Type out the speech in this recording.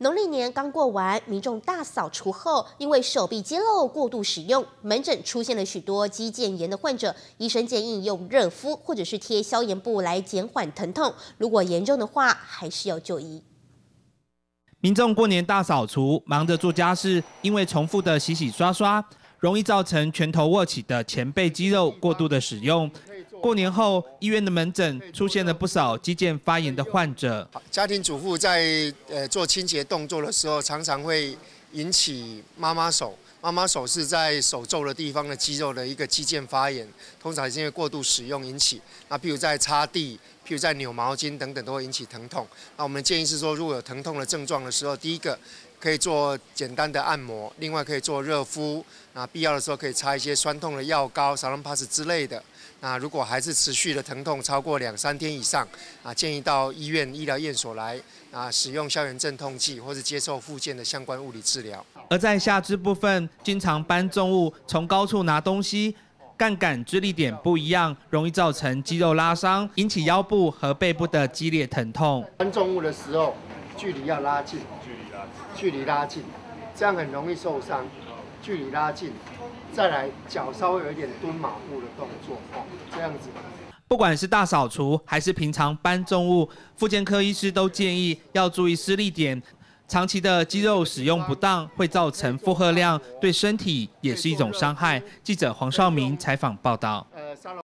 农历年刚过完，民众大扫除后，因为手臂肌肉过度使用，门诊出现了许多肌腱炎的患者。医生建议用热敷或者是贴消炎布来减缓疼痛，如果严重的话，还是要就医。 民众过年大扫除，忙着做家事，因为重复的洗洗刷刷，容易造成拳头握起的前背肌肉过度的使用。过年后，医院的门诊出现了不少肌腱发炎的患者。 家庭主妇在做清洁动作的时候，常常会引起妈妈手。妈妈手是在手肘的地方的肌肉的一个肌腱发炎，通常是因为过度使用引起。那譬如在擦地、譬如在扭毛巾等等，都会引起疼痛。那我们建议是说，如果有疼痛的症状的时候，第一个可以做简单的按摩，另外可以做热敷。那必要的时候可以擦一些酸痛的药膏、沙龙 pass 之类的。那如果还是持续的疼痛超过2-3天以上，建议到医院医疗院所来使用消炎镇痛剂，或是接受复健的相关物理治疗。 而在下肢部分，经常搬重物、从高处拿东西，杠杆支力点不一样，容易造成肌肉拉伤，引起腰部和背部的激烈疼痛。 搬重物的时候，距离要拉近，距离拉近，这样很容易受伤。距离拉近，再来脚稍微有一点蹲马步的动作，这样子。 不管是大扫除还是平常搬重物，复健科医师都建议要注意施力点。长期的肌肉使用不当，会造成负荷量，对身体也是一种伤害。记者黄少明采访报道。